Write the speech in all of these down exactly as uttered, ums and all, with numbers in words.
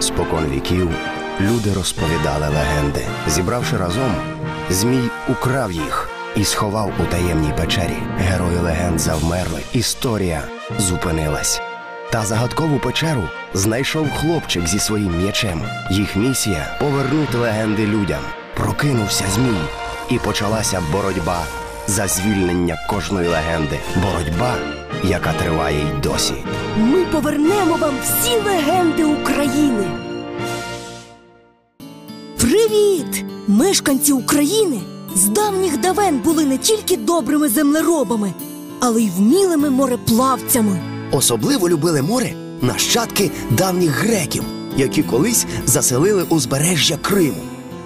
Спокон віків люди розповідали легенди. Зібравши разом, Змій украв їх і сховав у таємній печері. Герої легенд завмерли, історія зупинилась. Та загадкову печеру знайшов хлопчик зі своїм м'ячем. Їх місія – повернути легенди людям. Прокинувся Змій, і почалася боротьба за звільнення кожної легенди. Боротьба, яка триває й досі. Ми повернемо вам всі легенди України. Привіт! Мешканці України з давніх давен були не тільки добрими землеробами, але й вмілими мореплавцями. Особливо любили море нащадки давніх греків, які колись заселили узбережжя Криму.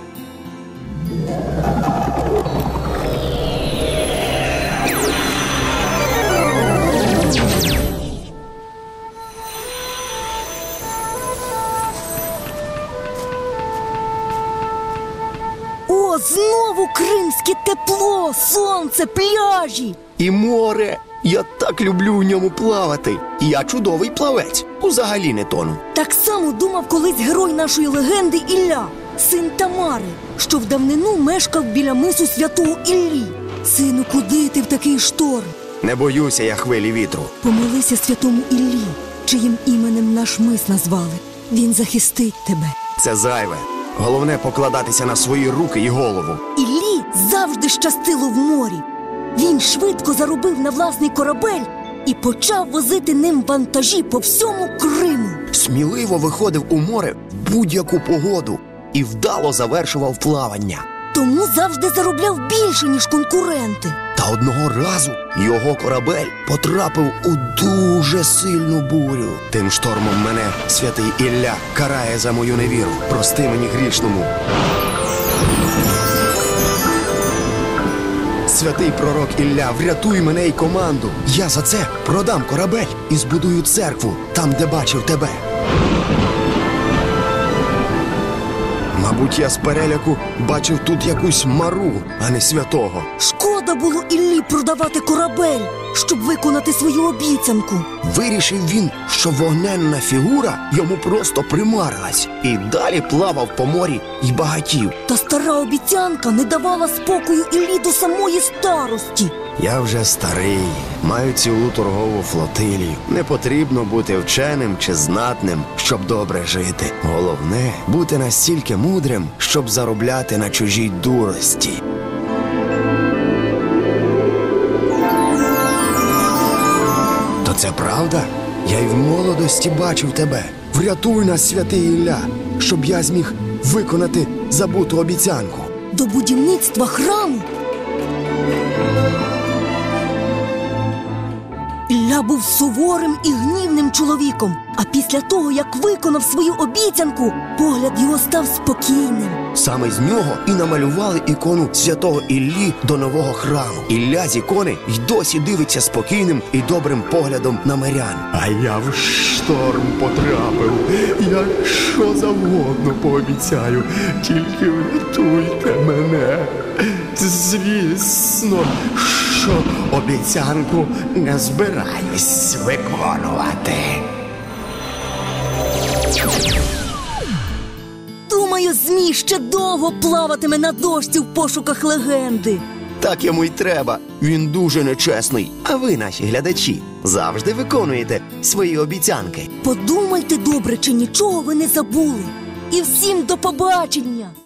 О, знову кримське тепло, сонце, пляжі! І море! Я так люблю у ньому плавати. Я чудовий плавець, узагалі не тону. Так само думав колись герой нашої легенди Ілля, син Тамари, що в давнину мешкав біля мису Святого Іллі. Сину, куди ти в такий шторм? Не боюся я хвилі вітру. Помолися Святому Іллі, чиїм іменем наш мис назвали. Він захистить тебе. Це зайве. Головне покладатися на свої руки і голову. Іллі завжди щастило в морі. Він швидко заробив на власний корабель і почав возити ним вантажі по всьому Криму. Сміливо виходив у море в будь-яку погоду і вдало завершував плавання. Тому завжди заробляв більше, ніж конкуренти. Та одного разу його корабель потрапив у дуже сильну бурю. Тим штормом мене святий Ілля карає за мою невіру. Прости мені грішному. Святий пророк Ілля, врятуй мене і команду. Я за це продам корабель і збудую церкву там, де бачив тебе. Мабуть, я з переляку бачив тут якусь мару, а не святого. Шкода було Іллі продавати корабель, щоб виконати свою обіцянку. Вирішив він, що вогненна фігура йому просто примарилась. І далі плавав по морі й багатів. Та стара обіцянка не давала спокою Іллі до самої старості. Я вже старий, маю цілу торгову флотилію. Не потрібно бути вченим чи знатним, щоб добре жити. Головне – бути настільки мудрим, щоб заробляти на чужій дурості. То це правда? Я й в молодості бачив тебе. Врятуй нас, святий Ілля, щоб я зміг виконати забуту обіцянку. До будівництва храму Ілля був суворим і гнівним чоловіком, а після того, як виконав свою обіцянку, погляд його став спокійним. Саме з нього і намалювали ікону святого Іллі до нового храму. Ілля з ікони й досі дивиться спокійним і добрим поглядом на мирян. А я в шторм потрапив. Я що завгодно пообіцяю, тільки врятуйте мене. Звісно, що обіцянку не збираюсь виконувати. Думаю, Змій ще довго плаватиме на дошці в пошуках легенди. Так йому й треба. Він дуже нечесний. А ви, наші глядачі, завжди виконуєте свої обіцянки. Подумайте добре, чи нічого ви не забули. І всім до побачення!